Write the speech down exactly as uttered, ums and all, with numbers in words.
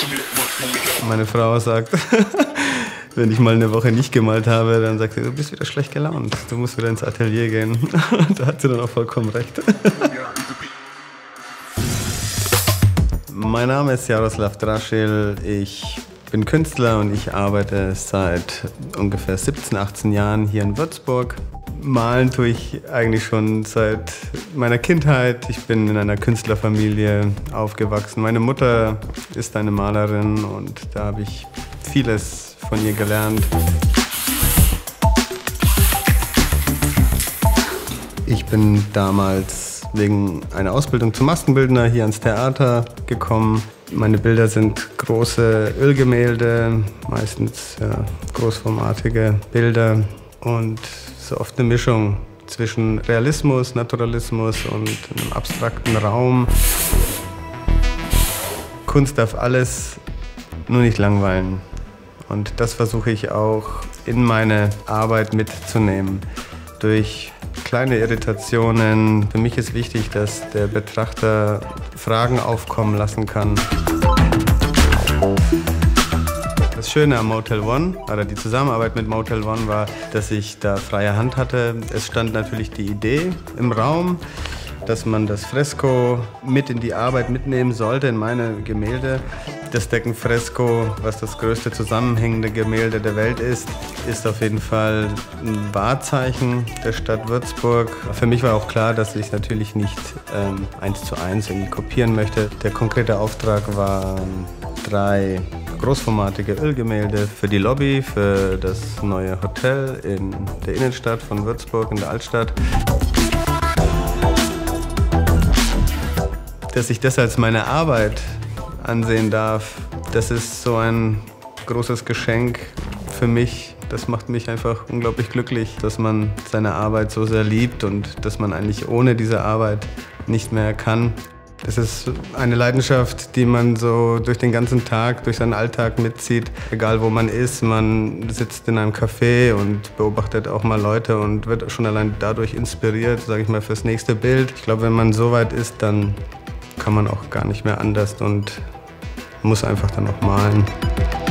Meine Frau sagt, wenn ich mal eine Woche nicht gemalt habe, dann sagt sie, du bist wieder schlecht gelaunt, du musst wieder ins Atelier gehen. Da hat sie dann auch vollkommen recht. Mein Name ist Jaroslav Draschil, ich bin Künstler und ich arbeite seit ungefähr siebzehn, achtzehn Jahren hier in Würzburg. Malen tue ich eigentlich schon seit meiner Kindheit. Ich bin in einer Künstlerfamilie aufgewachsen. Meine Mutter ist eine Malerin und da habe ich vieles von ihr gelernt. Ich bin damals wegen einer Ausbildung zum Maskenbildner hier ans Theater gekommen. Meine Bilder sind große Ölgemälde, meistens ja, großformatige Bilder und so oft eine Mischung zwischen Realismus, Naturalismus und einem abstrakten Raum. Kunst darf alles, nur nicht langweilen. Und das versuche ich auch in meine Arbeit mitzunehmen. Durch kleine Irritationen. Für mich ist wichtig, dass der Betrachter Fragen aufkommen lassen kann. Das Schöne am Motel One, oder die Zusammenarbeit mit Motel One war, dass ich da freie Hand hatte. Es stand natürlich die Idee im Raum, dass man das Fresko mit in die Arbeit mitnehmen sollte, in meine Gemälde. Das Deckenfresko, was das größte zusammenhängende Gemälde der Welt ist, ist auf jeden Fall ein Wahrzeichen der Stadt Würzburg. Für mich war auch klar, dass ich natürlich nicht ähm, eins zu eins irgendwie kopieren möchte. Der konkrete Auftrag war drei großformatige Ölgemälde für die Lobby, für das neue Hotel in der Innenstadt von Würzburg, in der Altstadt. Dass ich das als meine Arbeit ansehen darf, das ist so ein großes Geschenk für mich. Das macht mich einfach unglaublich glücklich, dass man seine Arbeit so sehr liebt und dass man eigentlich ohne diese Arbeit nicht mehr kann. Das ist eine Leidenschaft, die man so durch den ganzen Tag, durch seinen Alltag mitzieht. Egal wo man ist, man sitzt in einem Café und beobachtet auch mal Leute und wird schon allein dadurch inspiriert, sage ich mal, fürs nächste Bild. Ich glaube, wenn man so weit ist, dann kann man auch gar nicht mehr anders und muss einfach dann auch malen.